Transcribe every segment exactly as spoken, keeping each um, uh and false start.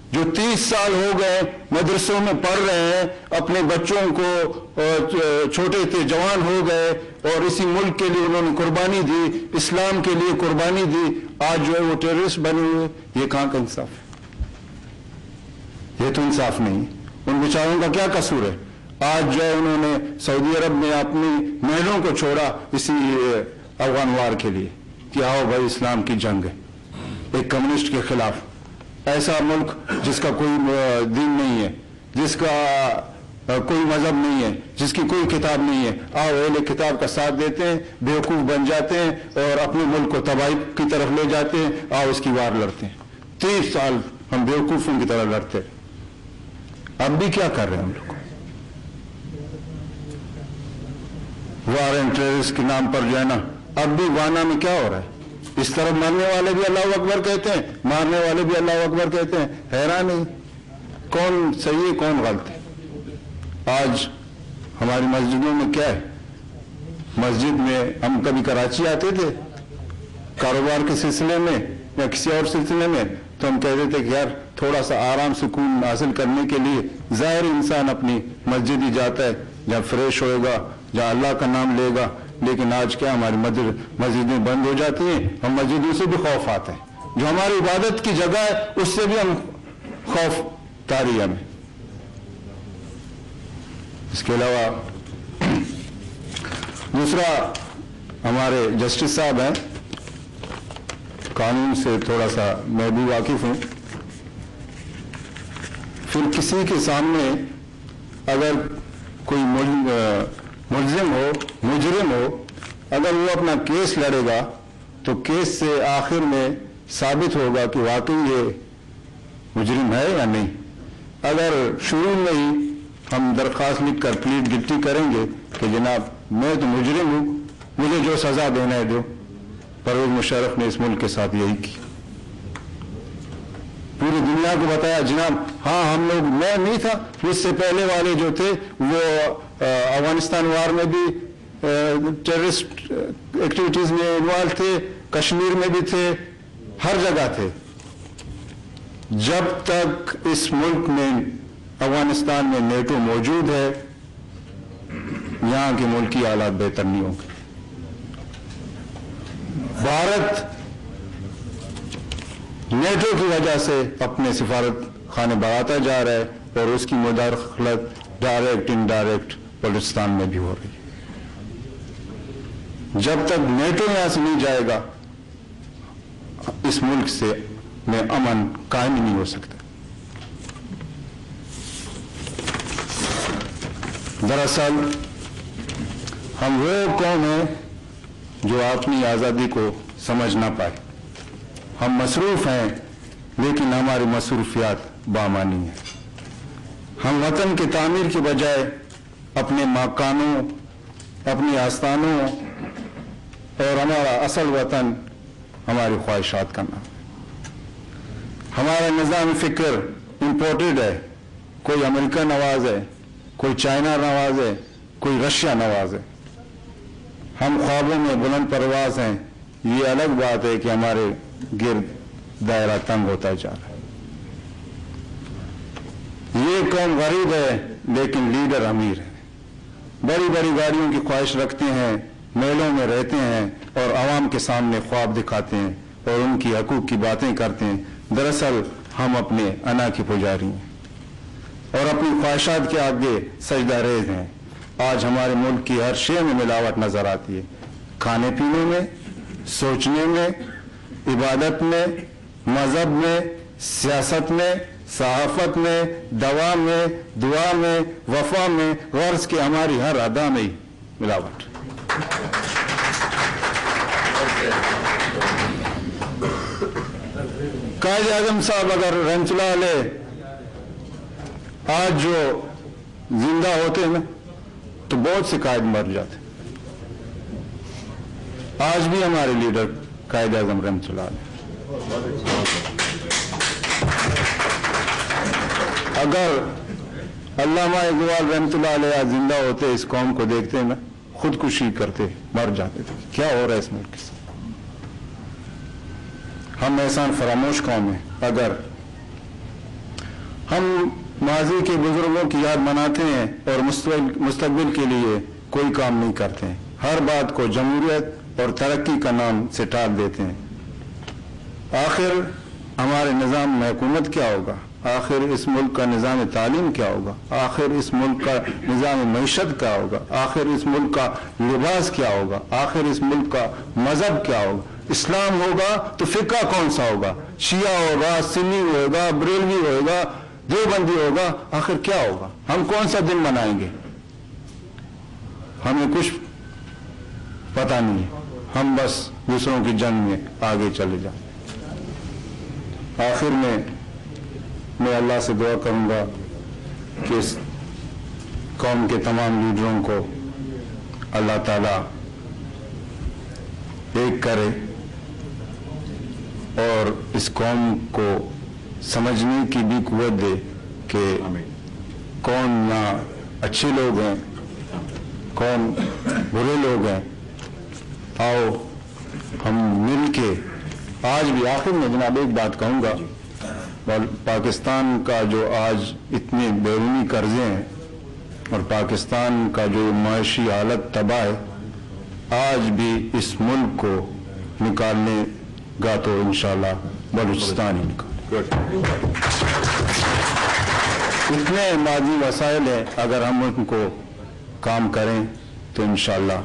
جو تیس سال ہو گئے مدرسوں میں پڑھ رہے ہیں، اپنے بچوں کو چھوٹے تھے جوان ہو گئے اور اسی ملک کے لیے انہوں نے قربانی دی، اسلام کے لیے قربانی دی، آج جو ہے وہ ٹیررسٹ بنے ہوئے، یہ کہاں کا انصاف ہے؟ یہ تو انصاف نہیں۔ ان بیچاروں کا کیا قصور ہے؟ آج جو ہے انہوں نے سعودی عرب میں اپنی محلوں کو چھوڑا اسی افغان وار کے لیے کہ آؤ بھائی اسلام کی جنگ ہے ایک کمیونسٹ کے خلاف۔ ایسا ملک جس کا کوئی دین نہیں ہے، جس کا کوئی مذہب نہیں ہے، جس کی کوئی کتاب نہیں ہے، آؤ اہل کتاب کا ساتھ دیتے ہیں، بیوقوف بن جاتے ہیں اور اپنے ملک کو تباہی کی طرف لے جاتے ہیں، آؤ اس کی وار لڑتے ہیں۔ تیس سال ہم بیوقوفوں کی طرح لڑتے، اب بھی کیا کر رہے ہیں ہم لوگ؟ وار اینڈ ٹیررسٹ کے نام پر جو ہے نا، اب بھی گانا میں کیا ہو رہا ہے؟ اس طرف مرنے والے بھی اللہ اکبر کہتے ہیں، مارنے والے بھی اللہ اکبر کہتے ہیں، حیران نہیں کون صحیح ہے کون غلط ہے۔ آج ہماری مسجدوں میں کیا ہے؟ مسجد میں ہم کبھی کراچی آتے تھے کاروبار کے سلسلے میں یا کسی اور سلسلے میں، تو ہم کہتے تھے کہ یار تھوڑا سا آرام سکون حاصل کرنے کے لیے ظاہر انسان اپنی مسجد ہی جاتا ہے جہاں فریش ہوئے گا، جہاں اللہ کا نام لے گا۔ لیکن آج کیا ہماری مسجدیں بند ہو جاتی ہیں، ہم مسجدوں سے بھی خوف آتے ہیں، جو ہماری عبادت کی جگہ ہے اس سے بھی ہم خوف طاری ہمیں۔ اس کے علاوہ دوسرا ہمارے جسٹس صاحب ہیں، قانون سے تھوڑا سا میں بھی واقف ہوں، پھر کسی کے سامنے اگر کوئی ملزم ہو مجرم ہو، اگر وہ اپنا کیس لڑے گا تو کیس سے آخر میں ثابت ہوگا کہ واقعی یہ مجرم ہے یا نہیں۔ اگر شروع میں ہی ہم درخواست لکھ کر پلیڈ گلٹی کریں گے کہ جناب میں تو مجرم ہوں، مجھے جو سزا دینا ہے دو، پرویز مشرف نے اس ملک کے ساتھ یہی کی، پوری دنیا کو بتایا جناب ہاں ہم لوگ، میں نہیں تھا، اس سے پہلے والے جو تھے وہ افغانستان وار میں بھی ٹیررسٹ ایکٹیویٹیز میں انوالو تھے، کشمیر میں بھی تھے، ہر جگہ تھے۔ جب تک اس ملک میں افغانستان میں نیٹو موجود ہے، یہاں کے ملکی حالات بہتر نہیں ہوں گے۔ بھارت نیٹو کی وجہ سے اپنے سفارت خانے بڑھاتا جا رہا ہے اور اس کی مداخلت ڈائریکٹ انڈائریکٹ بلوچستان میں بھی ہو رہی ہے۔ جب تک نیٹو یہاں سے نہیں جائے گا اس ملک سے میں امن قائم نہیں ہو سکتا۔ دراصل ہم وہ قوم ہیں جو اپنی آزادی کو سمجھ نہ پائے۔ ہم مصروف ہیں لیکن ہماری مصروفیات بامانی ہیں۔ ہم وطن کی تعمیر کے بجائے اپنے مکانوں، اپنی آستانوں اور ہمارا اصل وطن ہماری خواہشات کا نام۔ ہمارا نظام فکر امپورٹڈ ہے، کوئی امریکہ نواز ہے، کوئی چائنا نواز ہے، کوئی رشیا نواز ہے۔ ہم خوابوں میں بلند پرواز ہیں، یہ الگ بات ہے کہ ہمارے گرد دائرہ تنگ ہوتا جا رہا ہے۔ یہ قوم غریب ہے لیکن لیڈر امیر ہے، بڑی بڑی گاڑیوں کی خواہش رکھتے ہیں، میلوں میں رہتے ہیں اور عوام کے سامنے خواب دکھاتے ہیں اور ان کی حقوق کی باتیں کرتے ہیں۔ دراصل ہم اپنے انا کے پجاری ہیں اور اپنی خواہشات کے آگے سجدہ ریز ہیں۔ آج ہمارے ملک کی ہر شے میں ملاوٹ نظر آتی ہے، کھانے پینے میں، سوچنے میں، عبادت میں، مذہب میں، سیاست میں، صحافت میں، دوا میں، دعا میں، وفا میں، غرض کی ہماری ہر ادا میں ملاوٹ۔ قائد اعظم صاحب اگر رحمۃ اللہ علیہ آج جو زندہ ہوتے نا تو بہت سے قائد مر جاتے۔ آج بھی ہمارے لیڈر قائد اعظم رحمۃ اللہ علیہ، اگر علامہ اقبال رحمۃ اللہ علیہ زندہ ہوتے اس قوم کو دیکھتے نا خودکشی کرتے، مر جاتے تھے۔ کیا ہو رہا ہے اس ملک کے ساتھ؟ ہم احسان فراموش قوم ہیں۔ اگر ہم ماضی کے بزرگوں کی یاد مناتے ہیں اور مستقبل کے لیے کوئی کام نہیں کرتے ہیں. ہر بات کو جمہوریت اور ترقی کا نام سے ٹال دیتے ہیں. آخر ہمارے نظام میں حکومت کیا ہوگا؟ آخر اس ملک کا نظام تعلیم کیا ہوگا؟ آخر اس ملک کا نظام معیشت کیا ہوگا؟ آخر اس ملک کا لباس کیا ہوگا؟ آخر اس ملک کا مذہب کیا ہوگا؟ اسلام ہوگا تو فقہ کون سا ہوگا؟ شیعہ ہوگا، سنی ہوگا، بریلوی ہوگا، دیوبندی ہوگا؟ آخر کیا ہوگا؟ ہم کون سا دن منائیں گے؟ ہمیں کچھ پتہ نہیں ہے. ہم بس دوسروں کی جنگ میں آگے چلے جائیں. آخر میں میں اللہ سے دعا کروں گا کہ اس قوم کے تمام لیڈروں کو اللہ تعالیٰ ایک کرے اور اس قوم کو سمجھنے کی بھی قوت دے کہ کون یہاں اچھے لوگ ہیں، کون برے لوگ ہیں. آؤ ہم مل کے آج بھی آخر میں جناب ایک بات کہوں گا. پاکستان کا جو آج اتنے بیرونی قرضے ہیں اور پاکستان کا جو معاشی حالت تباہ ہے، آج بھی اس ملک کو نکالنے گا تو انشاءاللہ بلوچستان ہی نکالے. اتنے ماضی وسائل ہیں، اگر ہم ان کو کام کریں تو انشاءاللہ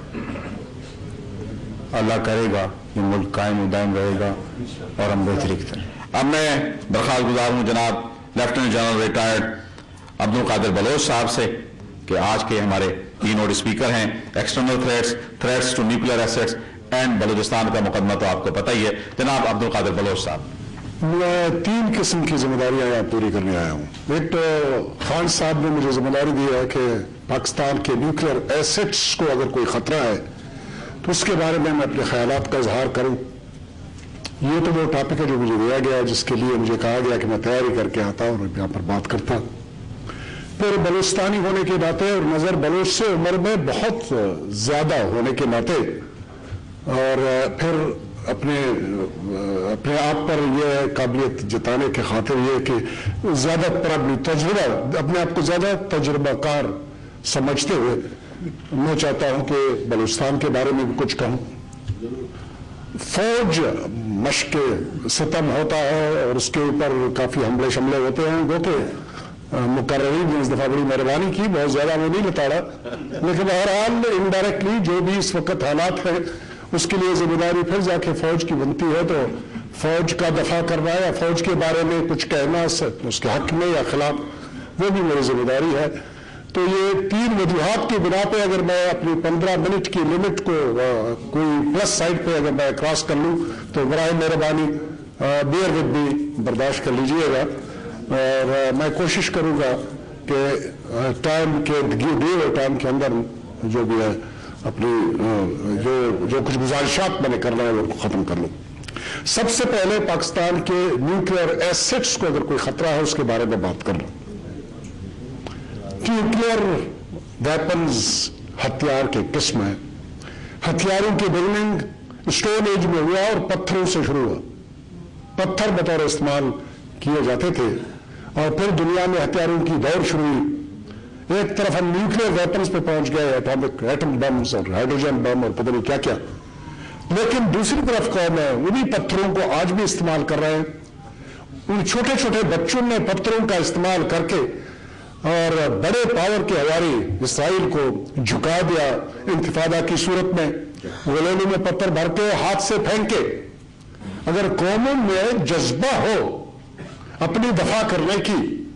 اللہ کرے گا یہ ملک قائم و دائم رہے گا اور ہم بہتری کی طرح. اب میں درخواست گزار ہوں جناب لیفٹیننٹ جنرل ریٹائرڈ عبد القادر بلوچ صاحب سے کہ آج کے ہمارے ٹی نوٹ اسپیکر ہیں. External threats threats to nuclear assets and Balochistan کا مقدمہ تو آپ کو پتہ ہی ہے. جناب عبد القادر بلوچ صاحب. میں تین قسم کی ذمہ داریاں یہاں پوری کرنے آیا ہوں. ایک تو خان صاحب نے مجھے ذمہ داری دی ہے کہ پاکستان کے نیوکلیئر ایسٹس کو اگر کوئی خطرہ ہے تو اس کے بارے میں میں اپنے خیالات کا اظہار کروں. یہ تو وہ ٹاپک ہے جو مجھے دیا گیا ہے، جس کے لیے مجھے کہا گیا کہ میں تیاری کر کے آتا ہوں اور یہاں پر بات کرتا ہوں. پھر بلوچستانی ہونے کے ناطے اور نظر بلوچ سے عمر میں بہت زیادہ ہونے کے ناطے اور پھر اپنے اپنے آپ پر یہ قابلیت جتانے کے خاطر یہ کہ زیادہ پرابلی تجربہ اپنے آپ کو زیادہ تجربہ کار سمجھتے ہوئے میں چاہتا ہوں کہ بلوچستان کے بارے میں بھی کچھ کہوں. فوج مشق ستم ہوتا ہے اور اس کے اوپر کافی حملے شملے ہوتے ہیں. وہ کہ مقررین نے اس دفعہ بڑی مہربانی کی، بہت زیادہ وہ نہیں لتاڑا، لیکن بہرحال انڈائریکٹلی جو بھی اس وقت حالات ہیں اس کے لیے ذمہ داری پھر جا کے فوج کی بنتی ہے. تو فوج کا دفاع کرنا یا فوج کے بارے میں کچھ کہنا اس کے حق میں یا خلاف، وہ بھی میری ذمہ داری ہے. تو یہ تین وجوہات کی بنا پہ اگر میں اپنی پندرہ منٹ کی لمٹ کو کوئی پلس سائڈ پہ اگر میں کراس کر لوں تو برائے مہربانی بیئر ود بھی برداشت کر لیجئے گا. اور میں کوشش کروں گا کہ ٹائم کے دیے ہوئے ٹائم کے اندر جو بھی ہے اپنی جو جو کچھ گزارشات میں نے کرنا ہے وہ ختم کر لوں. سب سے پہلے پاکستان کے نیوکلیئر ایسٹس کو اگر کوئی خطرہ ہے اس کے بارے میں بات کر لوں. نیوکلیئر ویپنز ہتھیار کے قسم ہیں. ہتھیاروں کی بلڈنگ اسٹون ایج میں ہوا اور پتھروں سے شروع ہوا. پتھر بطور استعمال کیے جاتے تھے اور پھر دنیا میں ہتھیاروں کی دور شروع ہوئی. ایک طرف ہم نیوکلیئر ویپنز پہ پہنچ گئے، ایٹامک ایٹم بمز اور ہائیڈروجن بم اور پتہ نہیں کیا کیا، لیکن دوسری طرف قوم ہے انہی پتھروں کو آج بھی استعمال کر رہے ہیں. ان چھوٹے چھوٹے بچوں نے پتھروں کا استعمال کر کے اور بڑے پاور کے حوالے اسرائیل کو جھکا دیا. انتفاضہ کی صورت میں غلیلوں میں پتھر بھر کے ہاتھ سے پھینک کے. اگر قوموں میں جذبہ ہو اپنی دفاع کرنے کی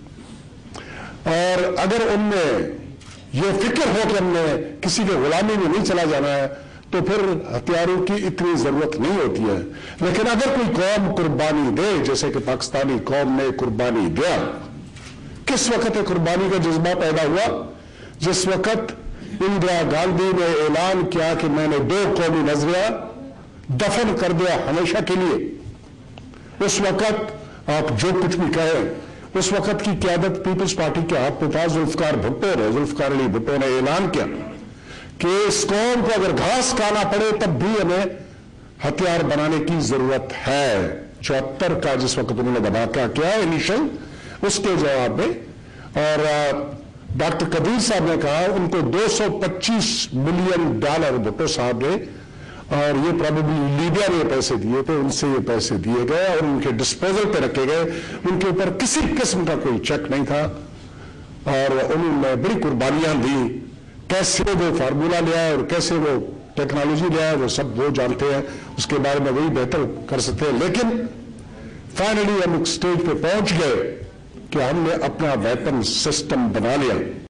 اور اگر ان میں یہ فکر ہو کہ ہم نے کسی کے غلامی میں نہیں چلا جانا ہے تو پھر ہتھیاروں کی اتنی ضرورت نہیں ہوتی ہے. لیکن اگر کوئی قوم قربانی دے جیسے کہ پاکستانی قوم نے قربانی دیا. کس وقت قربانی کا جذبہ پیدا ہوا؟ جس وقت اندرا گاندھی نے اعلان کیا کہ میں نے دو قومی نظریہ دفن کر دیا ہمیشہ کے لیے. اس وقت آپ جو کچھ بھی کہیں، اس وقت کی قیادت پیپلز پارٹی کے ہاتھ پہ تھا. ذوالفقار بھٹو نے ذوالفقار علی بھٹو نے اعلان کیا کہ اس قوم کو اگر گھاس کھانا پڑے تب بھی ہمیں ہتھیار بنانے کی ضرورت ہے. چوہتر کا جس وقت انہوں نے دباکہ کیا انیشل، उसके जवाब में। और डॉक्टर कबीर साहब ने कहा उनको दो सौ पच्चीस मिलियन डॉलर भुट्टो साहब ने, और ये प्रोबेबली लीबिया ने पैसे दिए थे, उनसे ये पैसे दिए गए और उनके डिस्पोजल पे रखे गए। उनके ऊपर किसी किस्म का कोई चेक नहीं था और उन्होंने बड़ी कुर्बानियां दी। कैसे वो फार्मूला लिया और कैसे वो टेक्नोलॉजी लिया वो सब वो जानते हैं, उसके बारे में वही बेहतर कर सकते हैं। लेकिन फाइनली हम एक स्टेज पे पहुंच गए कि हमने अपना वेपन सिस्टम बना लिया।